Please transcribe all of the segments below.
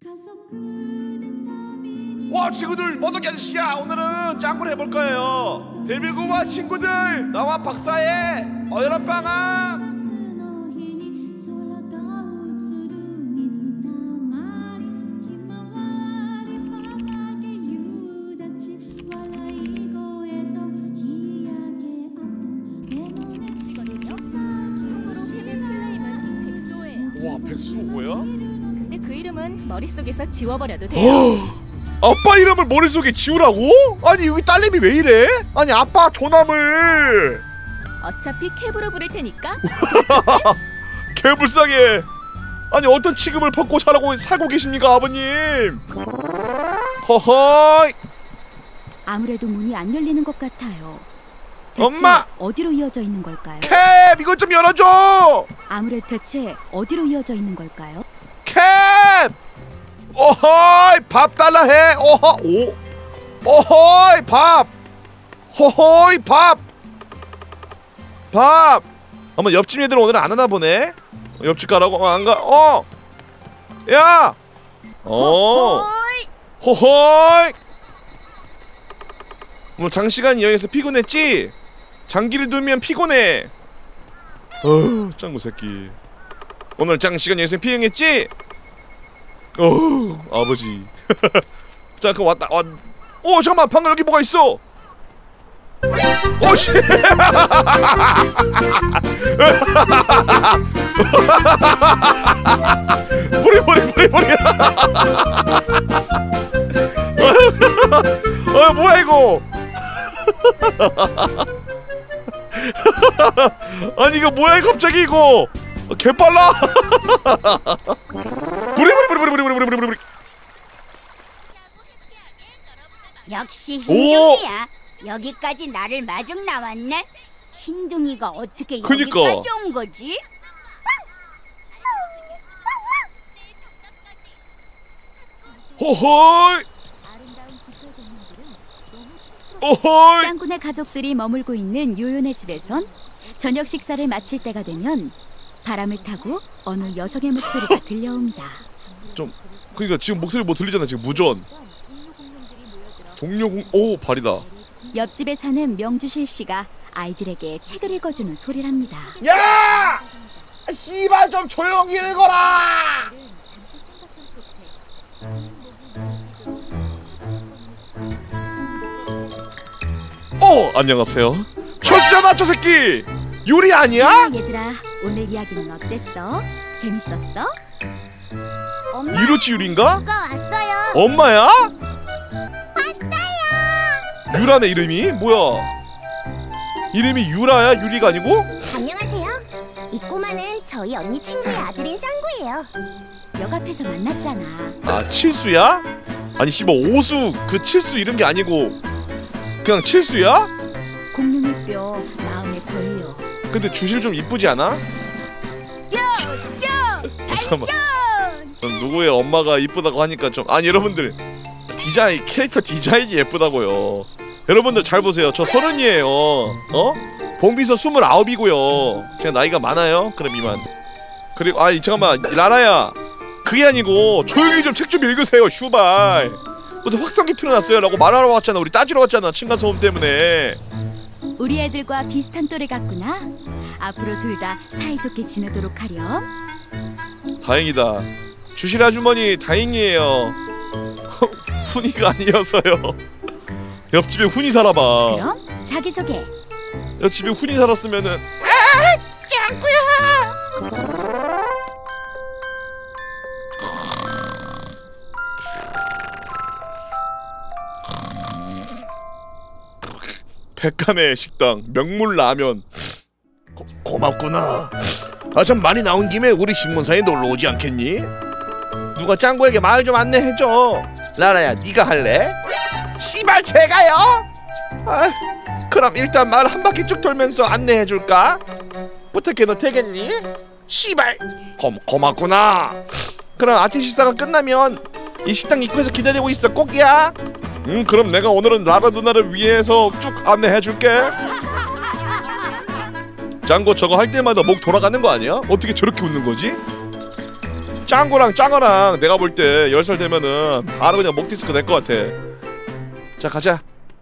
와 친구들 머더기 아저씨야. 오늘은 짱구를 해볼 거예요. 데뷔구와 친구들 나와 박사의 여름방학. 와 백수 뭐야? 근데 그 이름은 머릿속에서 지워버려도 돼요. 아빠 이름을 머릿속에 지우라고? 아니 여기 딸내미 왜 이래? 아니 아빠 조남을 어차피 캡으로 부를 테니까. 개불쌍해. 아니 어떤 취급을 받고 살고 계십니까 아버님? 허허이. 아무래도 문이 안 열리는 것 같아요. 대체 엄마! 어디로 이어져 있는 걸까요? 캡! 이것 좀 열어줘! 아무래도 대체 어디로 이어져 있는 걸까요? 캡! 어허이 밥 달라 해. 어허이 밥. 허허이 밥. 어머 옆집 애들 오늘 안 하나 보네. 옆집 가라고? 안 가. 야. 허허이. 뭐 장시간 여행해서 피곤했지? 장기를 두면 피곤해. 짱구 새끼. 오늘 장시간 여행해서 피행했지? 아버지. 자, 그럼 왔다. 잠깐만, 방금 여기 뭐가 있어? 씨. 머리. 뭐야 이거? 아니 이거 뭐야 갑자기 이거? 개빨라. 부리. 역시 흰둥이야. 여기까지 나를 마중 나왔네. 흰둥이가 어떻게 그니까. 여기까지 온 거지? 호호이. 오호이. 짱구네 가족들이 머물고 있는 요요네 집에선 저녁 식사를 마칠 때가 되면 바람을 타고 어느 여성의 목소리가 들려옵니다. 그러니까 지금 목소리 뭐 들리잖아 지금 무전. 동료공 발이다. 옆집에 사는 명주실 씨가 아이들에게 책을 읽어주는 소리랍니다. 야! 씨발 좀 조용히 읽어라! 안녕하세요. 초시잖아 저 새끼! 요리 아니야? 얘들아 오늘 이야기는 어땠어? 재밌었어? 엄마, 이로치 유리인가? 누가 왔어요? 엄마야? 왔어요. 유라네 이름이? 뭐야? 이름이 유라야? 유리가 아니고? 안녕하세요. 이 꼬마는 저희 언니 친구의 아들인 짱구예요. 역 앞에서 만났잖아. 아 칠수야? 아니 씨발 오수 그 칠수 이런 게 아니고 그냥 칠수야? 공룡의 뼈 마음에 걸려. 근데 주실 좀 이쁘지 않아? 잠깐만. 전 누구의 엄마가 이쁘다고 하니까 좀 아니 여러분들 디자인 캐릭터 디자인이 예쁘다고요. 여러분들 잘 보세요. 저 30이에요. 봉비서 29이고요. 제가 나이가 많아요. 그럼 이만. 그리고 잠깐만 라라야 그게 아니고 조용히 좀 책 좀 읽으세요. 슈발 어제 확성기 틀어놨어요 라고 말하러 왔잖아. 우리 따지러 왔잖아 층간소음 때문에. 우리 애들과 비슷한 또래 같구나. 앞으로 둘 다 사이좋게 지내도록 하렴. 다행이다. 주실 아주머니 다행이에요. 훈이가 아니어서요. 옆집에 훈이 살아봐. 그럼 자기소개. 옆집에 훈이 살았으면은 짱구야. 백간의 식당 명물 라면. 고맙구나. 참 많이 나온 김에 우리 신문사에 놀러 오지 않겠니? 누가 짱구에게 말 좀 안내해줘. 라라야 네가 할래? 씨발 제가요? 그럼 일단 말 한 바퀴 쭉 돌면서 안내해줄까? 부탁해 너 되겠니? 씨발 고맙구나. 그럼 아침 식사가 끝나면 이 식당 입구에서 기다리고 있어. 꼭이야. 그럼 내가 오늘은 라라 누나를 위해서 쭉 안내해줄게. 짱구 저거 할 때마다 목 돌아가는 거 아니야? 어떻게 저렇게 웃는 거지? 짱구랑 짱어랑 내가 볼 때 10살 되면은 바로 그냥 목디스크 될 것 같아. 자 가자.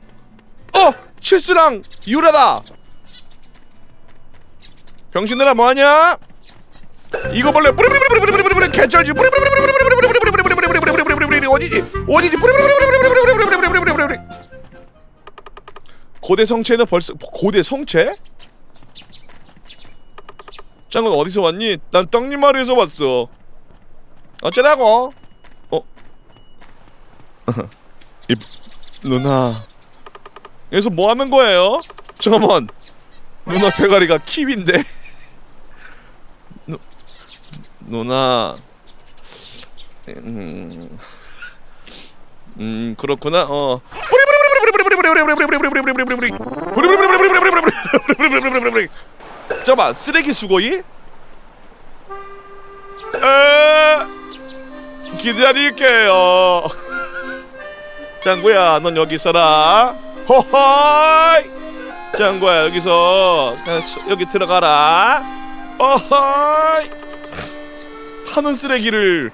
칠수랑 유라다. 병신들아 뭐하냐? 이거 벌레 개쩔지. 어디지? 고대 성체는 벌써 고대 성체? 짱은 어디서 왔니? 난 떡잎 마을에서 왔어. 어쩌라고? 누나 여기서 뭐 하는 거예요? 잠깐만 누나 대가리가 키위인데. 누나 그렇구나. 잠깐만 쓰레기 수거이? 기다릴게요. 짱구야 넌 여기 있어라. 호하이 짱구야 여기서 여기 들어가라. 어하이 타는 쓰레기를.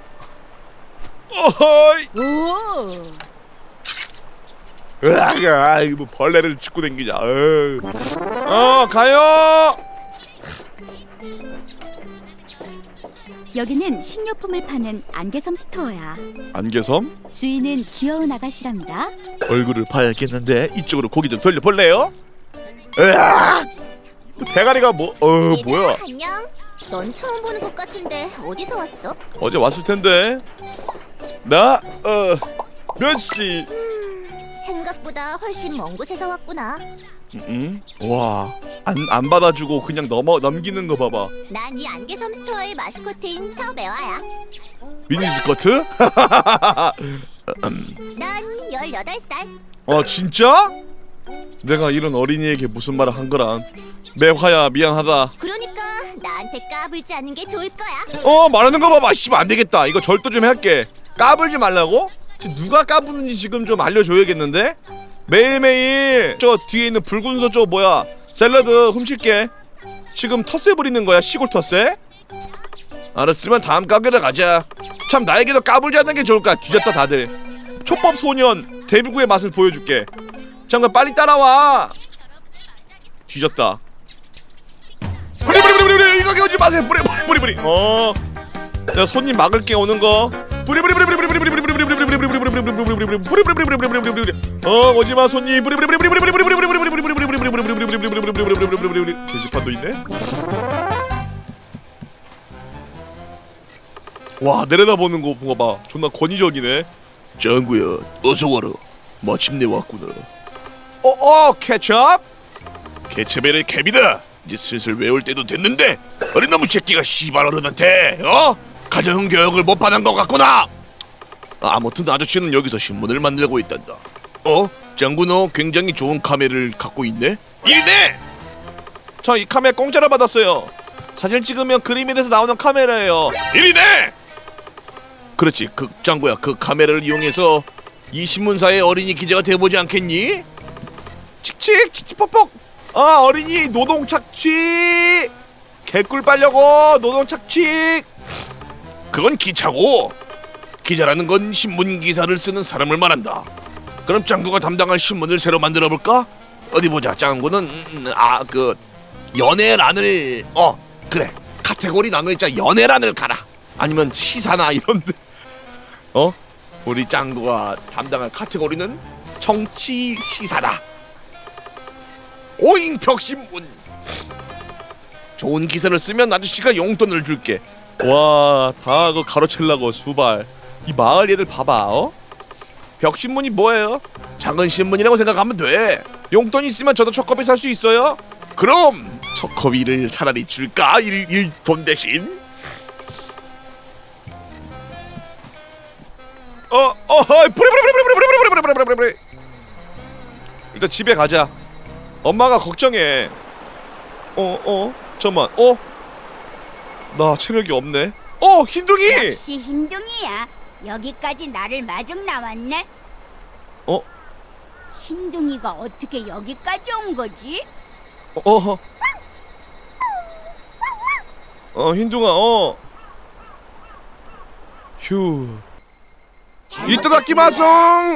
어하이 오. 으아 이거 뭐 벌레를 짚고 댕기자. 가요. 여기는 식료품을 파는 안개섬 스토어야. 안개섬? 주인은 귀여운 아가씨랍니다. 얼굴을 봐야겠는데 이쪽으로 고기 좀 돌려볼래요? 으악! 대가리가 뭐? 뭐야? 안녕. 넌 처음 보는 것 같은데 어디서 왔어? 어제 왔을 텐데. 나 몇 시? 생각보다 훨씬 먼 곳에서 왔구나. 와, 안 받아주고 그냥 넘기는 거 봐봐. 난 이 안개섬 스토어의 마스코트인 서매화야. 미니스커트? 난 18살. 진짜? 내가 이런 어린이에게 무슨 말을 한 거란. 매화야 미안하다. 그러니까 나한테 까불지 않는 게 좋을 거야. 말하는 거 봐봐. 씨발 안 되겠다. 이거 절도 좀 할게. 까불지 말라고? 누가 까부는지 지금 좀 알려줘야겠는데? 매일매일 저 뒤에 있는 붉은 저 뭐야 샐러드 훔칠게. 지금 텃세 부리는 거야 시골 텃세? 알았으면 다음 가게로 가자. 참 나에게도 까불지 않는 게 좋을까. 뒤졌다 다들. 촉법 소년 데뷔구의 맛을 보여줄게. 잠깐 빨리 따라와. 뒤졌다. 뿌리 이거 오지 마세요. 뿌리 내가 손님 막을게 오는 거. 오지마 손님. 게시판도 있네. 와 내려다보는 거 봐봐. 존나 권위적이네. 짱구야 어서 와라. 마침내 왔구나. 케첩? 케첩에는 캡이다. 이제 슬슬 외울 때도 됐는데 어린 놈의 새끼가 씨발 어른한테 가정 교육을 못 받은 것 같구나. 아무튼 아저씨는 여기서 신문을 만들고 있단다. 짱구 너 굉장히 좋은 카메라를 갖고 있네? 이네! 저 이 카메라 공짜로 받았어요. 사진 찍으면 그림이 돼서 나오는 카메라예요. 이리네! 그렇지 짱구야 그 카메라를 이용해서 이 신문사의 어린이 기자가 돼보지 않겠니? 칙칙 퍽퍽. 어린이 노동 착취. 개꿀 빨려고 노동 착취. 그건 기차고 기자라는 건 신문 기사를 쓰는 사람을 말한다. 그럼 짱구가 담당할 신문을 새로 만들어 볼까? 어디 보자. 짱구는 그 연애란을 그래 카테고리 나눠있자. 연애란을 가라. 아니면 시사나 이런데. 우리 짱구가 담당할 카테고리는 정치 시사다. 오잉 벽신문. 좋은 기사를 쓰면 아저씨가 용돈을 줄게. 와 다 그 가로채려고 수발. 이 마을 얘들 봐봐. 벽신문이 뭐예요? 작은 신문이라고 생각하면 돼. 용돈 있으면 저도 초코비 살 수 있어요? 그럼 초코비를 차라리 줄까? 일 돈 대신. 뿌리. 일단 집에 가자. 엄마가 걱정해. 잠깐만. 나 체력이 없네. 흰둥이! 역시 흰둥이야. 여기까지 나를 마중 나왔네. 흰둥이가 어떻게 여기까지 온 거지? 흰둥아. 휴. 이따다키마송.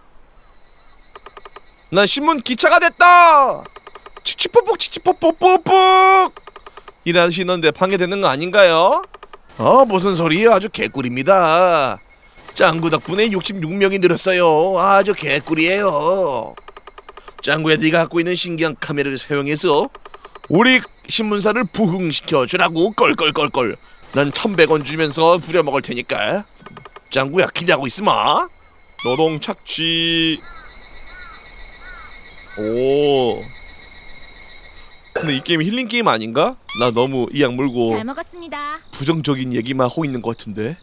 난 신문 기차가 됐다. 칙칙폭폭 칙칙폭폭폭폭 이러시는데 방해되는 거 아닌가요? 무슨 소리예요? 아주 개꿀입니다. 짱구 덕분에 66명이 늘었어요. 아주 개꿀이에요. 짱구야, 네가 갖고 있는 신기한 카메라를 사용해서 우리 신문사를 부흥시켜주라고. 껄껄껄껄. 난 1,100원 주면서 부려먹을 테니까. 짱구야, 기대하고 있으마. 노동 착취. 오. 근데 이 게임이 힐링 게임 아닌가? 나 너무 이 약 물고 잘 먹었습니다. 부정적인 얘기만 하고 있는 것 같은데.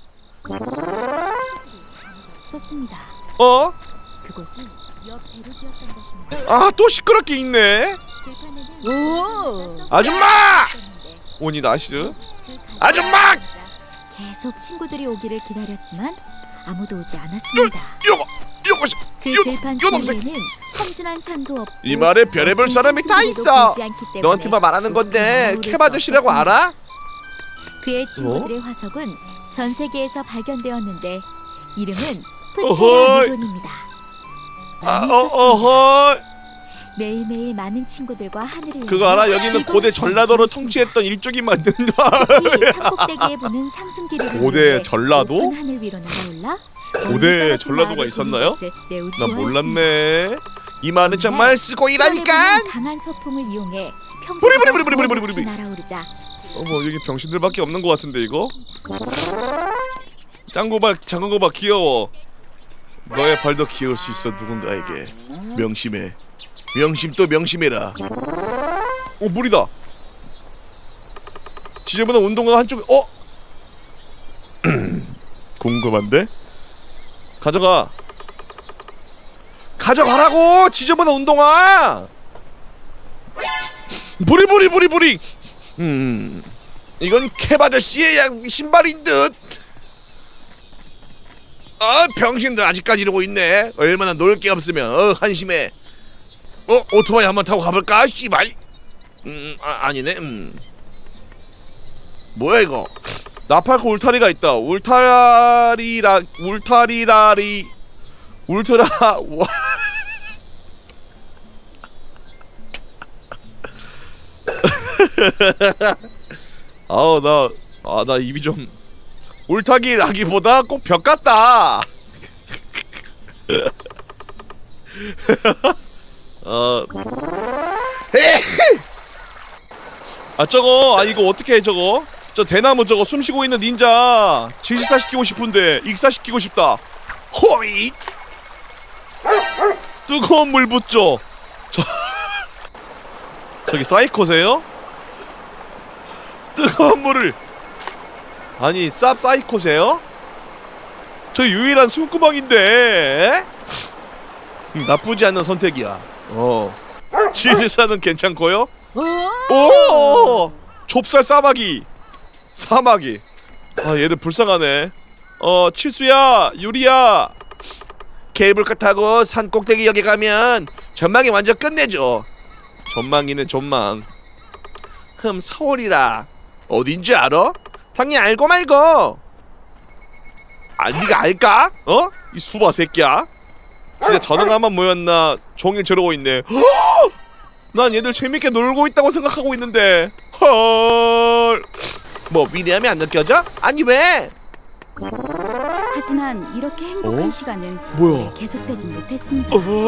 쏟습니다. 그곳은 옆 배륙이었던 것입니다. 아, 또 시끄럽게 있네. 오! 아줌마! 오니 나시드. 아줌마! 계속 친구들이 오기를 기다렸지만 아무도 오지 않았습니다. 그 들판 주위에는 험준한 산도 없고 이 마을에 별의별 사람이 다 있어. 너한테만 말하는 건데 캡 아저씨라고 알아? 그의 친구들의 화석은 전 세계에서 발견되었는데 이름은 어허이. 프테라 미돈입니다. 매일매일 많은 친구들과 하늘을 그거 알아? 여기는 고대 전라도를 통치했던 일족이 만든 산꼭대기에 보는 상승길을 고대 전라도? 하늘 위로 날아올라 고대 전라도가 있었나요? 나 몰랐네. 이 말은 정말 쓰고 일하니까. 강한 서풍을 이용해 부리부리부리부리부리부리 날아오르자. 여기 병신들밖에 없는 것 같은데 이거? 짱구봐, 작은 거봐, 귀여워. 너의 발도 귀여울 수 있어. 누군가에게 명심해. 명심 또 명심해라. 물이다. 지저분한 운동화 한쪽에. 궁금한데? 가져가라고! 지저분한 운동화! 부리부리부리부리! 이건 캡아저씨의 신발인 듯! 병신들 아직까지 이러고 있네. 얼마나 놀 게 없으면. 한심해. 오토바이 한번 타고 가볼까? 씨발. 아니네. 뭐야 이거? 나팔코 울타리가 있다. 울타리라리 울트라 와. 나 입이 좀 울타기라기보다 꼭 벽 같다. 이거 어떻게 해 저거? 저 대나무 저거 숨쉬고 있는 닌자 질식사 시키고 싶은데 익사시키고 싶다. 호잇! 뜨거운 물 붓죠. 저기 사이코세요? 뜨거운 물을. 아니 사이코세요? 저 유일한 숨구멍인데. 나쁘지 않은 선택이야. 질식사는 괜찮고요. 오! 좁쌀 사마귀. 얘들 불쌍하네. 칠수야, 유리야. 케이블카 타고 산 꼭대기 역에 가면 전망이 완전 끝내줘. 전망이네 전망. 서울이라. 어딘지 알아? 당연히 알고 말고. 네가 알까? 이 수바 새끼야. 진짜 전화가만 모였나 종일 저러고 있네. 난 얘들 재밌게 놀고 있다고 생각하고 있는데. 헐. 뭐 위대함이 안 느껴져? 아니 왜? 하지만 이렇게 행복한 시간은 뭐야? 계속되진 못했습니다.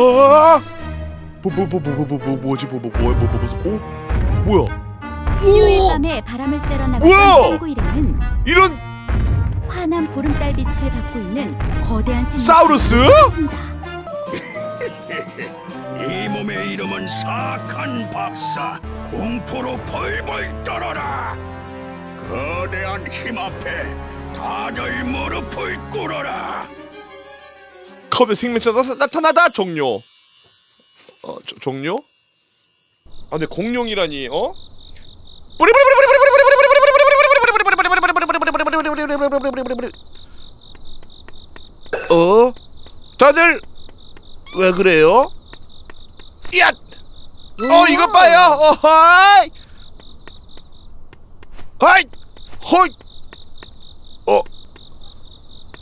뭐지? 뭐야? 수요일 밤에 바람을 쐬러 나갔던 짱구 일행은 이런 환한 보름달빛을 받고 있는 거대한 생물을 사우루스? 발견했습니다. 이 몸의 이름은 사악한 박사, 공포로 벌벌 떨어라. 거대한 힘 앞에 다들 무릎을 꿇어라. 거대 생명체 나타나다. 종료. 종료? 근데 공룡이라니. 다들 왜 그래요? 야! 이것 봐요. 어하이! 하이! 호이!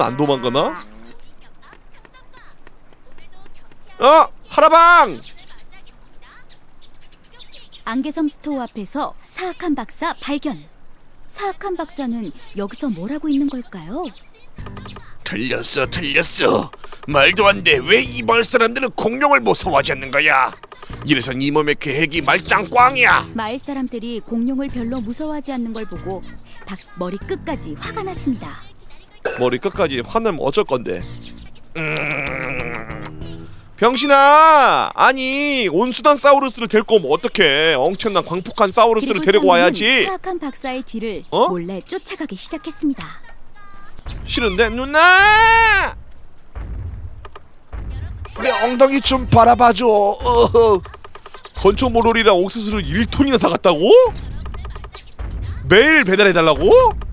공룡은 안 도망가나? 하라방! 안개섬 스토어 앞에서 사악한 박사 발견. 사악한 박사는 여기서 뭘 하고 있는 걸까요? 틀렸어. 말도 안 돼. 왜 이 마을 사람들은 공룡을 무서워하지 않는 거야? 이래서 이 몸의 계획이 말짱꽝이야. 마을 사람들이 공룡을 별로 무서워하지 않는 걸 보고 머리 끝까지 화가 났습니다. 머리 끝까지 화내면 어쩔 건데? 병신아! 아니 온수단 사우루스를 데리고 오면 어떡해. 엄청난 광폭한 사우루스를 데리고 와야지. 사악한 박사의 뒤를 몰래 쫓아가기 시작했습니다. 싫은데? 누나! 내 엉덩이 좀 바라봐줘. 건초모롤이랑 옥수수를 1톤이나 사갔다고? 매일 배달해달라고?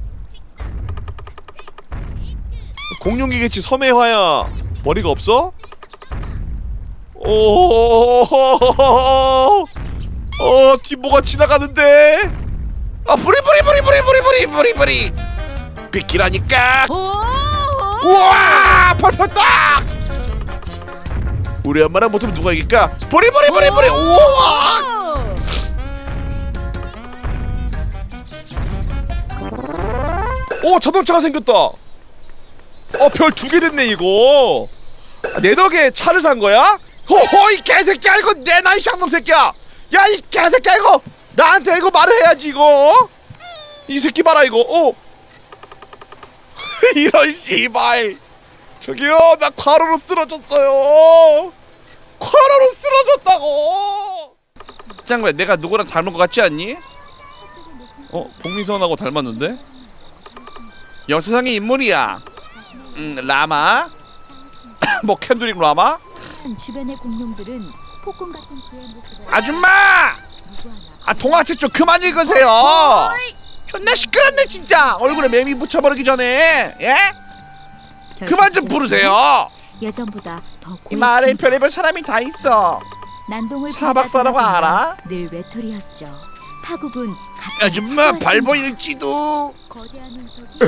공룡이겠지. 섬의화야 머리가 없어? 뒷모가 지나가는데. 부리 빗기라니까. 우와 펄펄떡. 우리 엄마랑 못하면 누가 이길까? 부리 우와. 자동차가 생겼다. 별 2개 됐네 이거. 내 덕에 차를 산 거야? 호호 이 개새끼야. 이거 내 나이 쌍놈 새끼야. 야 이 개새끼야 이거 나한테 이거 말을 해야지 이거. 이 새끼 봐라 이거. 이런 씨발. 저기요 나 과로로 쓰러졌어요. 과로로 쓰러졌다고. 짱구야 내가 누구랑 닮은 것 같지 않니? 복미선하고 닮았는데? 역사상의 인물이야. 라마? 뭐 캔드릭 라마? 주변의 공룡들은 폭군 같은 그의 모습을 아줌마! 동화책 좀 그만 읽으세요. 존나 시끄럽네 진짜. 얼굴에 매미 붙여버리기 전에. 예? 그만 좀 부르세요. 예전보다 더 이 마을에 별의별 사람이 다 있어. 난동을 사박사라고 알아? 늘 외톨이였죠. 타국은 아줌마 발 보일지도. 거대한 운석이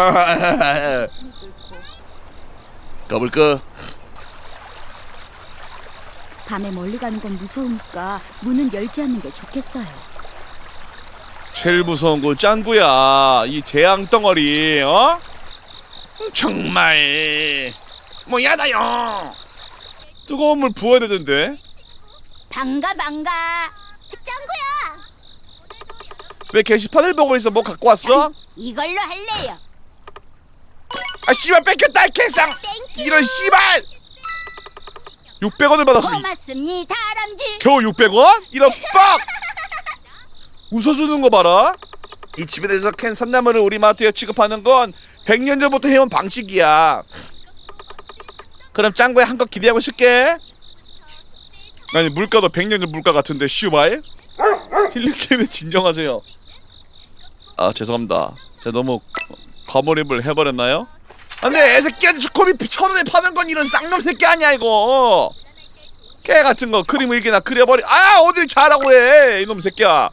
꺼불 끄. 밤에 멀리 가는 건 무서우니까 문은 열지 않는 게 좋겠어요. 제일 무서운 건 짱구야. 이 재앙 덩어리. 정말 뭐야다요. 뜨거운 물 부어야 되는데. 반가. 짱구야. 왜 게시판을 보고 있어? 뭐 갖고 왔어? 이걸로 할래요. 씨발 뺏겼다 이 개쌍. 이런 씨발. 600원을 받았으면 고맙습니다 다람쥐. 겨우 600원? 이런 빡. 웃어주는 거 봐라. 이 집에 대해서 캔 산나물을 우리 마트에 취급하는 건 100년 전부터 해온 방식이야. 그럼 짱구야 한 거 기대하고 있을게. 아니 물가도 100년 전 물가 같은데 슈발. 힐링게임에 진정하세요. 죄송합니다. 제가 너무 과몰입을 해버렸나요? 근데 애새끼한테 주코비 1,000원에 파는 건 이런 쌍놈 새끼 아니야 이거. 깨 같은 거 그림 의기나 그려버리. 어딜 잘하고 해 이놈 새끼야.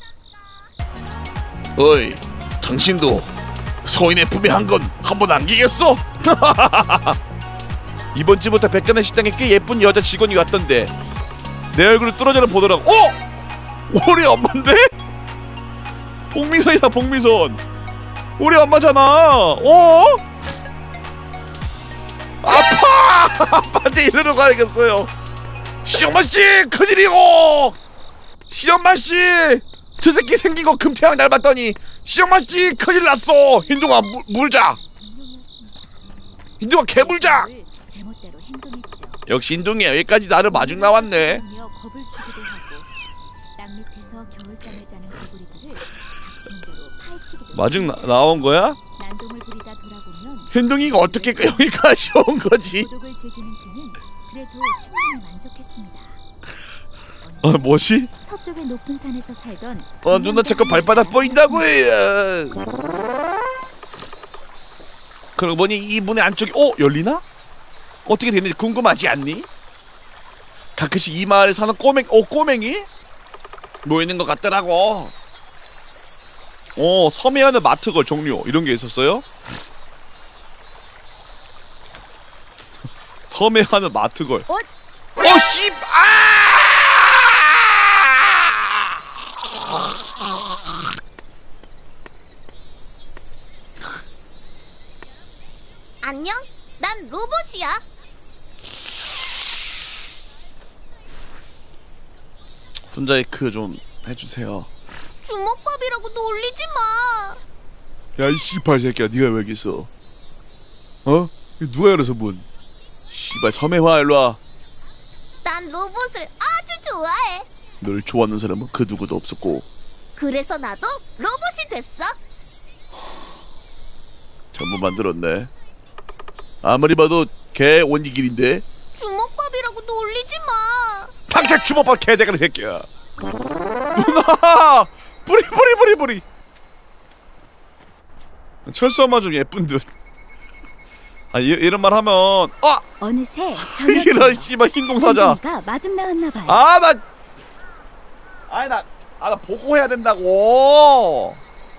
어이 당신도 소인의 품에 한 건 한 번 안기겠어? 이번 주부터 백간의 식당에 꽤 예쁜 여자 직원이 왔던데 내 얼굴을 뚫어져라 보더라고. 우리 엄마인데? 복미선이다 복미선. 우리 엄마잖아. 아빠한테 이러러 가야겠어요. 시엄마씨 큰일이고. 시엄마씨 저 새끼 생긴 거 금태양 닮았더니 시엄마씨 큰일 났어. 흰둥아 물자. 흰둥아 개물자. 제멋대로 행동했죠. 역시 흰둥이야. 여기까지 나를 마중 나왔네. 겁을 주기도 하고 땅 밑에서 겨울잠을 자는 개구리들을 닥치는 대로 파헤치기도 마중 나온 거야? 난동을 부리다 돌아보면 흰둥이가 어떻게 여기까지 온 거지? 고독을 즐기는 그는 그래도 충분히 만족했습니다. 뭐지? 서쪽의 높은 산에서 살던 누나 자꾸 발바닥 보인다고 해요. 그러고 보니 이 문의 안쪽이 열리나? 어떻게 됐는지 궁금하지 않니? 가끔씩 이 마을에 사는 꼬맹이? 모이는 것 같더라고. 섬에하는 마트걸 종류 이런 게 있었어요? 섬에하는 마트걸. 씨! 안녕? 난 로봇이야. 훈자이크 좀 해주세요. 주먹밥이라고 놀리지 마. 야, 이 씨발 새끼야, 네가 왜 여기 있어? 누가 열어서 문? 씨발, 섬에화 일로와. 난 로봇을 아주 좋아해. 널 좋아하는 사람은 그 누구도 없었고. 그래서 나도 로봇이 됐어. 잘못 만들었네. 아무리 봐도 개 원기길인데. 주먹밥이라고 놀리지 마. 당장 주먹밥 개대가리 새끼야. 누나! 뿌리. 철수엄마 좀 예쁜 듯. 이런 말 하면 어느새 이런 씨발 흰공사자. 가 마중 나왔나 봐요. 나 보고해야 된다고.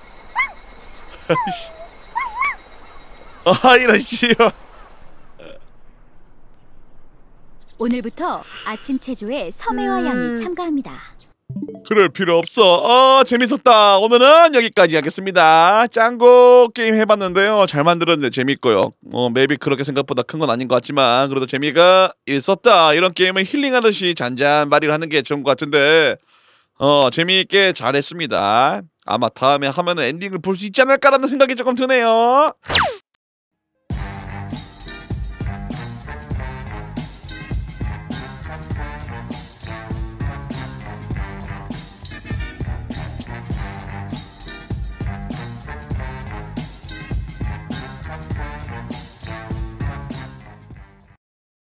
이런 씨발. 오늘부터 아침 체조에 섬에와 양이 참가합니다. 그럴 필요 없어. 재밌었다. 오늘은 여기까지 하겠습니다. 짱구 게임 해봤는데요. 잘 만들었는데 재밌고요. 맵이 그렇게 생각보다 큰 건 아닌 것 같지만 그래도 재미가 있었다. 이런 게임은 힐링하듯이 잔잔바리를 하는 게 좋은 것 같은데 재미있게 잘했습니다. 아마 다음에 하면은 엔딩을 볼 수 있지 않을까라는 생각이 조금 드네요.